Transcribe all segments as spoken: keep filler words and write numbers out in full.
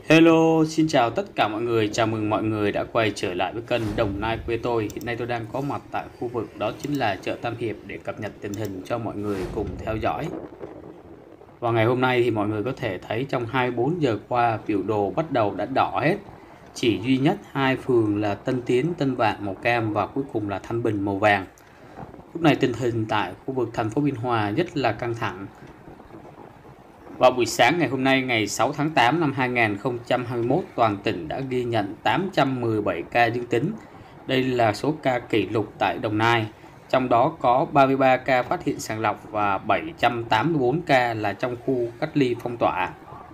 Hello, xin chào tất cả mọi người, chào mừng mọi người đã quay trở lại với kênh Đồng Nai quê tôi. Hiện nay tôi đang có mặt tại khu vực đó chính là chợ Tam Hiệp để cập nhật tình hình cho mọi người cùng theo dõi. Và ngày hôm nay thì mọi người có thể thấy trong hai mươi bốn giờ qua biểu đồ bắt đầu đã đỏ hết. Chỉ duy nhất hai phường là Tân Tiến, Tân Vạn màu cam và cuối cùng là Thanh Bình màu vàng. Lúc này tình hình tại khu vực thành phố Biên Hòa rất là căng thẳng. Vào buổi sáng ngày hôm nay ngày sáu tháng tám năm hai nghìn không trăm hai mươi mốt, toàn tỉnh đã ghi nhận tám trăm mười bảy ca dương tính. Đây là số ca kỷ lục tại Đồng Nai, trong đó có ba mươi ba ca phát hiện sàng lọc và bảy trăm tám mươi tư ca là trong khu cách ly phong tỏa.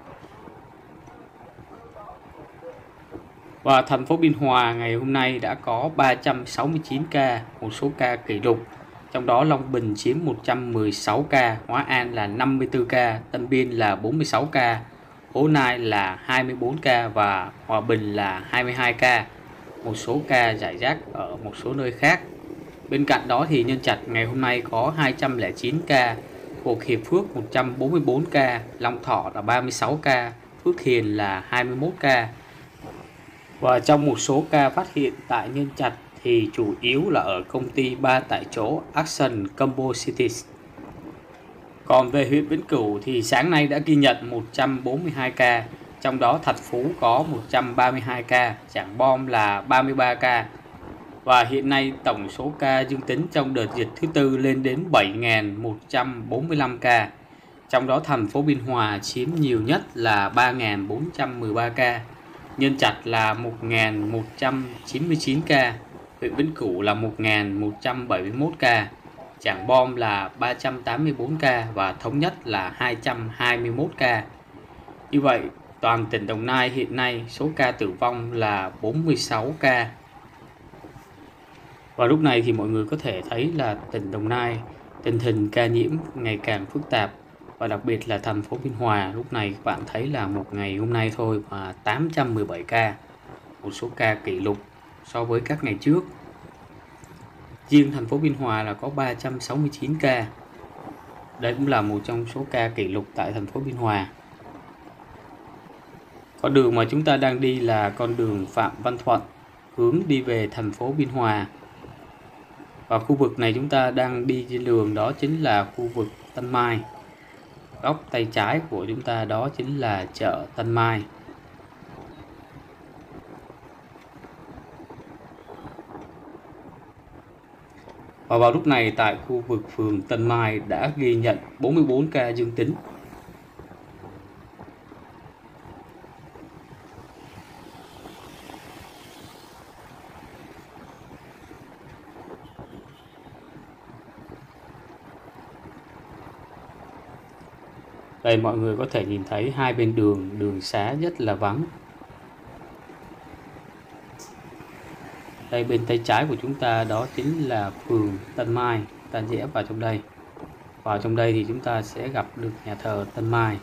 Và thành phố Biên Hòa ngày hôm nay đã có ba trăm sáu mươi chín ca, một số ca kỷ lục. Trong đó Long Bình chiếm một trăm mười sáu ca, Hóa An là năm mươi tư ca, Tân Biên là bốn mươi sáu ca, Hố Nai là hai mươi tư ca và Hòa Bình là hai mươi hai ca. Một số ca rải rác ở một số nơi khác. Bên cạnh đó thì Nhân Trạch ngày hôm nay có hai trăm lẻ chín ca, Phổ Hiệp Phước một trăm bốn mươi tư ca, Long Thọ là ba mươi sáu ca, Phước Hiền là hai mươi mốt ca. Và trong một số ca phát hiện tại Nhân Trạch thì chủ yếu là ở công ty ba tại chỗ Action Combo Cities. Còn về huyện Vĩnh Cửu thì sáng nay đã ghi nhận một trăm bốn mươi hai ca, trong đó Thạch Phú có một trăm ba mươi hai ca, Trảng Bom là ba mươi ba ca. Và hiện nay tổng số ca dương tính trong đợt dịch thứ tư lên đến bảy nghìn một trăm bốn mươi lăm ca. Trong đó thành phố Biên Hòa chiếm nhiều nhất là ba nghìn bốn trăm mười ba ca, Nhân Trạch là một nghìn một trăm chín mươi chín ca, huyện Vĩnh Cửu là một nghìn một trăm bảy mươi mốt ca, Trảng Bom là ba trăm tám mươi tư ca và Thống Nhất là hai trăm hai mươi mốt ca. Như vậy, toàn tỉnh Đồng Nai hiện nay số ca tử vong là bốn mươi sáu ca. Và lúc này thì mọi người có thể thấy là tỉnh Đồng Nai tình hình ca nhiễm ngày càng phức tạp. Và đặc biệt là thành phố Biên Hòa lúc này các bạn thấy là một ngày hôm nay thôi mà tám trăm mười bảy ca, một số ca kỷ lục so với các ngày trước. Riêng thành phố Biên Hòa là có ba trăm sáu mươi chín ca. Đây cũng là một trong số ca kỷ lục tại thành phố Biên Hòa. Con đường mà chúng ta đang đi là con đường Phạm Văn Thuận, hướng đi về thành phố Biên Hòa. Và khu vực này chúng ta đang đi trên đường đó chính là khu vực Tân Mai. Góc tay trái của chúng ta đó chính là chợ Tân Mai. Và vào lúc này tại khu vực phường Tân Mai đã ghi nhận bốn mươi tư ca dương tính. Đây mọi người có thể nhìn thấy hai bên đường, đường xá rất là vắng. Đây bên tay trái của chúng ta đó chính là phường Tân Mai, ta rẽ vào trong đây. Vào trong đây thì chúng ta sẽ gặp được nhà thờ Tân Mai.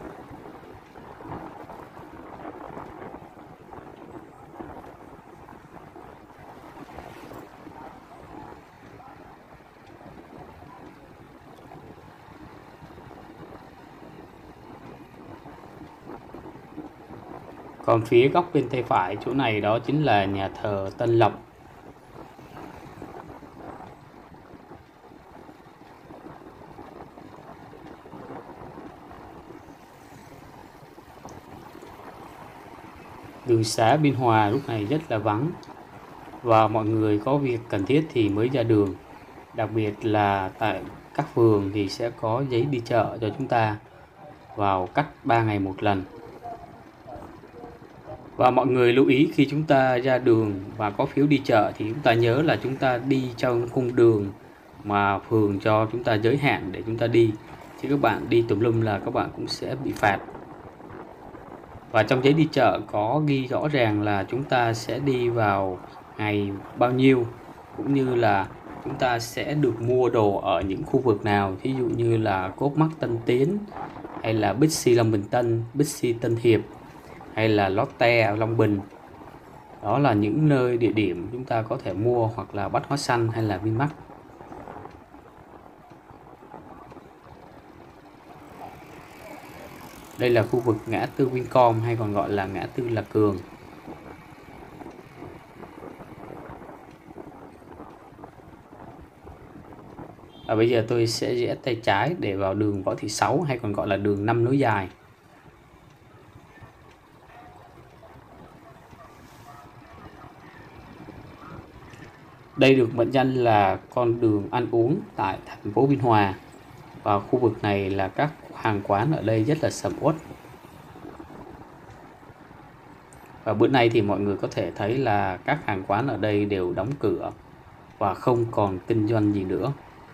Còn phía góc bên tay phải chỗ này đó chính là nhà thờ Tân Lộc. Đường xá Biên Hòa lúc này rất là vắng và mọi người có việc cần thiết thì mới ra đường. Đặc biệt là tại các phường thì sẽ có giấy đi chợ cho chúng ta vào cách ba ngày một lần. Và mọi người lưu ý khi chúng ta ra đường và có phiếu đi chợ thì chúng ta nhớ là chúng ta đi trong khung đường mà phường cho chúng ta giới hạn để chúng ta đi. Chứ các bạn đi tùm lum là các bạn cũng sẽ bị phạt. Và trong giấy đi chợ có ghi rõ ràng là chúng ta sẽ đi vào ngày bao nhiêu, cũng như là chúng ta sẽ được mua đồ ở những khu vực nào, ví dụ như là Co.opmart Tân Tiến, hay là Bixi Long Bình Tân, Bixi Tân Hiệp, hay là Lotte Long Bình. Đó là những nơi địa điểm chúng ta có thể mua, hoặc là Bách Hóa Xanh hay là Vinmart. Đây là khu vực ngã tư Vincom hay còn gọi là ngã tư Lạc Cường. Và bây giờ tôi sẽ rẽ tay trái để vào đường Võ Thị Sáu hay còn gọi là đường năm nối dài. Đây được mệnh danh là con đường ăn uống tại thành phố Biên Hòa. Và khu vực này là các hàng quán ở đây rất là sầm uất. Và bữa nay thì mọi người có thể thấy là các hàng quán ở đây đều đóng cửa và không còn kinh doanh gì nữa.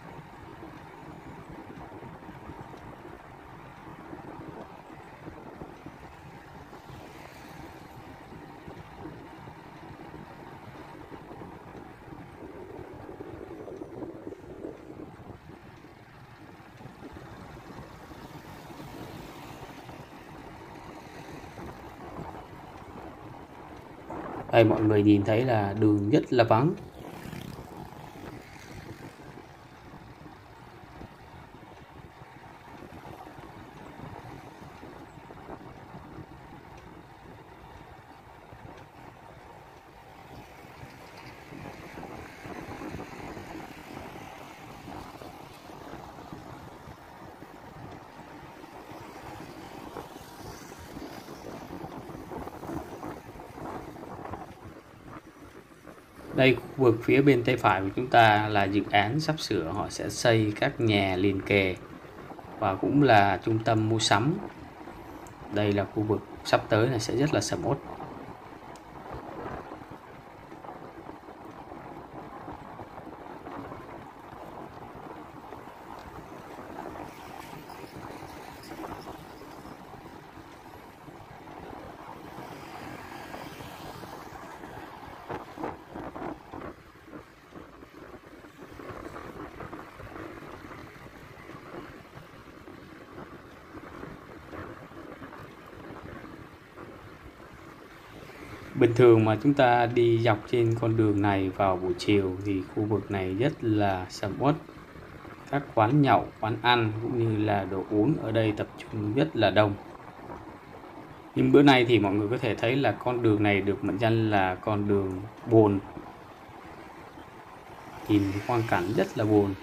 Đây mọi người nhìn thấy là đường rất là vắng. Đây, khu vực phía bên tay phải của chúng ta là dự án sắp sửa họ sẽ xây các nhà liền kề và cũng là trung tâm mua sắm. Đây là khu vực sắp tới này sẽ rất là sầm uất. Bình thường mà chúng ta đi dọc trên con đường này vào buổi chiều thì khu vực này rất là sầm uất. Các quán nhậu, quán ăn cũng như là đồ uống ở đây tập trung rất là đông. Nhưng bữa nay thì mọi người có thể thấy là con đường này được mệnh danh là con đường buồn. Nhìn quang cảnh rất là buồn.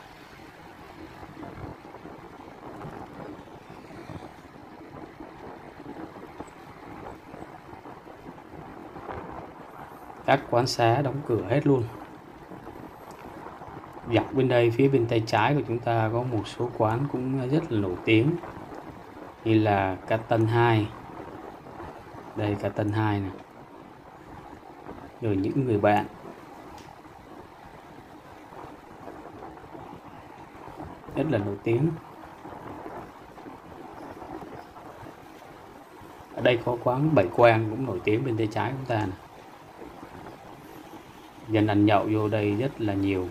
Các quán xá đóng cửa hết luôn. Dọc bên đây, phía bên tay trái của chúng ta có một số quán cũng rất là nổi tiếng, như là Ca Tân hai. Đây, Ca Tân hai này. Rồi những người bạn. Rất là nổi tiếng. Ở đây có quán Bảy Quang cũng nổi tiếng bên tay trái của chúng ta này. Dân ăn nhậu vô đây rất là nhiều.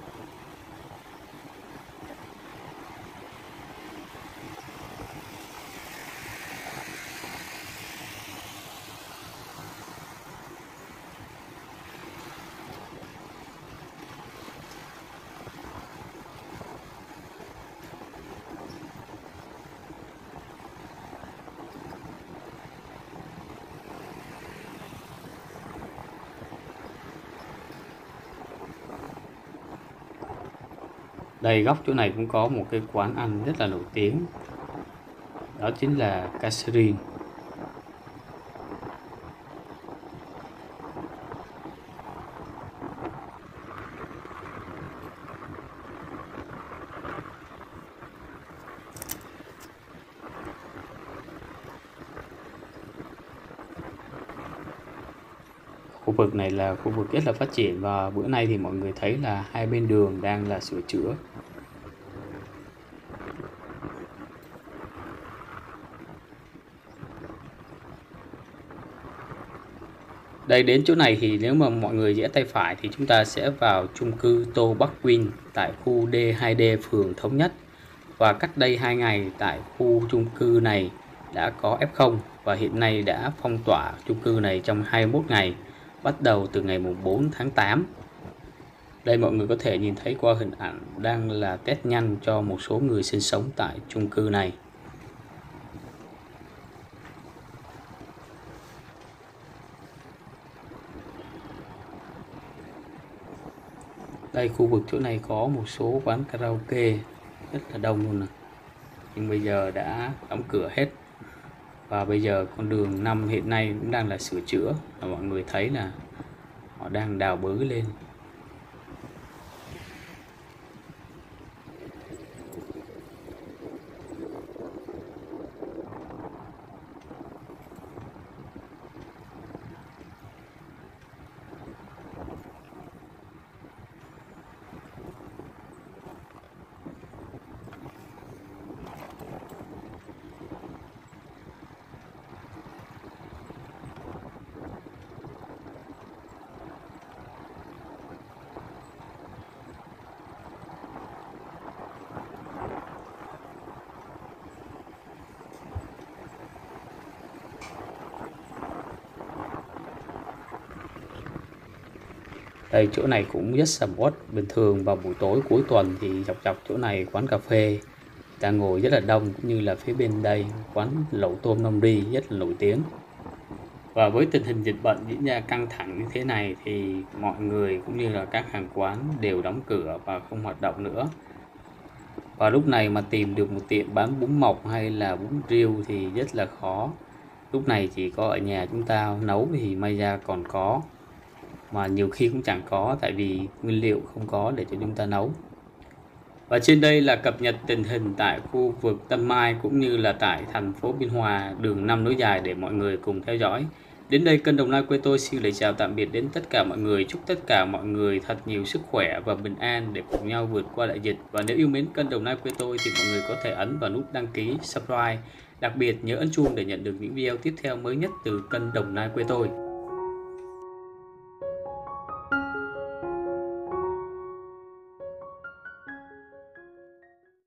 Đây, góc chỗ này cũng có một cái quán ăn rất là nổi tiếng. Đó chính là Catherine. Khu vực này là khu vực rất là phát triển và bữa nay thì mọi người thấy là hai bên đường đang là sửa chữa. Đây, đến chỗ này thì nếu mà mọi người rẽ tay phải thì chúng ta sẽ vào chung cư Tô Bắc Win tại khu D hai D phường Thống Nhất. Và cách đây hai ngày tại khu chung cư này đã có F không và hiện nay đã phong tỏa chung cư này trong hai mươi mốt ngày, bắt đầu từ ngày bốn tháng tám. Đây, mọi người có thể nhìn thấy qua hình ảnh đang là test nhanh cho một số người sinh sống tại chung cư này. Đây, khu vực chỗ này có một số quán karaoke rất là đông luôn nè, nhưng bây giờ đã đóng cửa hết. Và bây giờ con đường năm hiện nay cũng đang là sửa chữa, và mọi người thấy là họ đang đào bới lên. Đây, chỗ này cũng rất sầm uất. Bình thường vào buổi tối cuối tuần thì dọc dọc chỗ này quán cà phê ta ngồi rất là đông, cũng như là phía bên đây quán lẩu tôm Nong Ri rất là nổi tiếng. Và với tình hình dịch bệnh diễn ra căng thẳng như thế này thì mọi người cũng như là các hàng quán đều đóng cửa và không hoạt động nữa. Và lúc này mà tìm được một tiệm bán bún mọc hay là bún riêu thì rất là khó. Lúc này chỉ có ở nhà chúng ta nấu thì may ra còn có, mà nhiều khi cũng chẳng có, tại vì nguyên liệu không có để cho chúng ta nấu. Và trên đây là cập nhật tình hình tại khu vực Tân Mai cũng như là tại thành phố Biên Hòa, đường năm nối dài để mọi người cùng theo dõi. Đến đây kênh Đồng Nai Quê Tôi xin lời chào tạm biệt đến tất cả mọi người. Chúc tất cả mọi người thật nhiều sức khỏe và bình an để cùng nhau vượt qua đại dịch. Và nếu yêu mến kênh Đồng Nai Quê Tôi thì mọi người có thể ấn vào nút đăng ký, subscribe. Đặc biệt nhớ ấn chuông để nhận được những video tiếp theo mới nhất từ kênh Đồng Nai Quê Tôi.